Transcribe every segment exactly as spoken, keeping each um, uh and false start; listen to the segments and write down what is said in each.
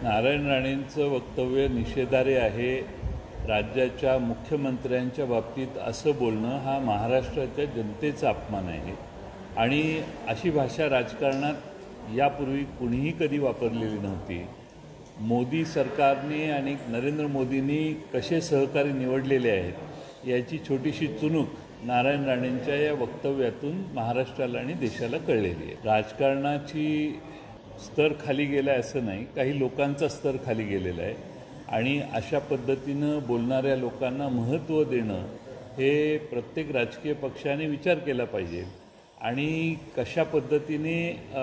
नारायण राणेंचं वक्तव्य निषेधार्ह आहे. राज्याच्या मुख्यमंत्र्यांच्या बाबतीत असं बोलणं हा महाराष्ट्राच्या जनतेचा अपमान आहे आणि अशी भाषा राजकारणात यापूर्वी कुणीही कधी वापरलेली नव्हती. मोदी सरकारने आणि नरेंद्र मोदींनी कसे सहकारी निवडलेले आहेत याची छोटीशी चुणूक नारायण राणेंच्या या वक्तव्यातून महाराष्ट्राला आणि देशाला कळलेली आहे. राजकारणाची स्तर खाली गेला आहे असं नाही, काही लोकांचा स्तर खाली गेलेला आहे आणि अशा पद्धतीनं बोलणाऱ्या लोकांना महत्त्व देणं हे प्रत्येक राजकीय पक्षाने विचार केला पाहिजे आणि कशा पद्धतीने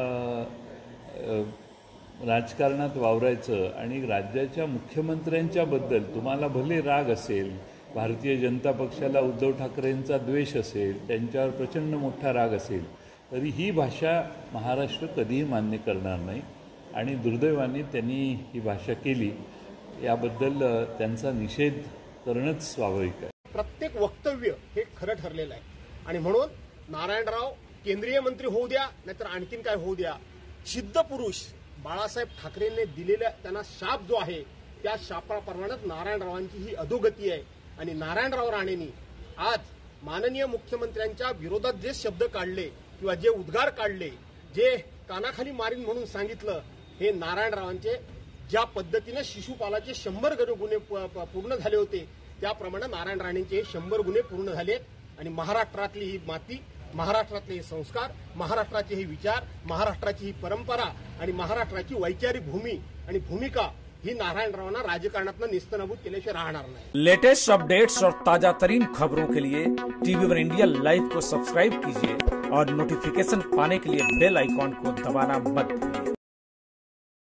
राजकारणात वावरायचं आणि राज्याच्या मुख्यमंत्र्यांच्याबद्दल तुम्हाला भले राग असेल, भारतीय जनता पक्षाला उद्धव ठाकरेंचा द्वेष असेल, त्यांच्यावर प्रचंड मोठा राग असेल, तरी ही भाषा महाराष्ट्र कधीही मान्य करणार नाही आणि दुर्दैवाने त्यांनी ही भाषा केली. याबद्दल त्यांचा निषेध करणंच स्वाभाविक आहे. प्रत्येक वक्तव्य हे खरं ठरलेलं आहे आणि म्हणून नारायणराव केंद्रीय मंत्री होऊ द्या नाहीतर आणखीन काय होऊ द्या, सिद्ध पुरुष बाळासाहेब ठाकरेंनी दिलेला त्यांना शाप जो आहे त्या शापाप्रमाणेच नारायणरावांची ही अधोगती आहे आणि नारायणराव राणेंनी आज माननीय मुख्यमंत्र्यांच्या विरोधात जे शब्द काढले किंवा जे उद्गार काढले, जे कानाखाली मारीन म्हणून सांगितलं, हे नारायणरावांचे ज्या पद्धतीने शिशुपालाचे शंभर गुन्हे पूर्ण झाले होते त्याप्रमाणे नारायण राणेंचे हे शंभर गुन्हे पूर्ण झाले आणि महाराष्ट्रातली ही माती, महाराष्ट्रातले हे संस्कार, महाराष्ट्राचे हे विचार, महाराष्ट्राची ही परंपरा आणि महाराष्ट्राची वैचारिक भूमी आणि भूमिका ही नारायणरावांना राजकारणातनं निस्तनाबूत केल्याशिवाय राहणार नाही. लेटेस्ट अपडेट्स और ताजा तरीन खबरों के लिए टीवी वन इंडिया लाइव को सब्सक्राइब कीजिए और नोटिफिकेशन पाने के लिए बेल आइकॉन को दबाना मत भूलिए.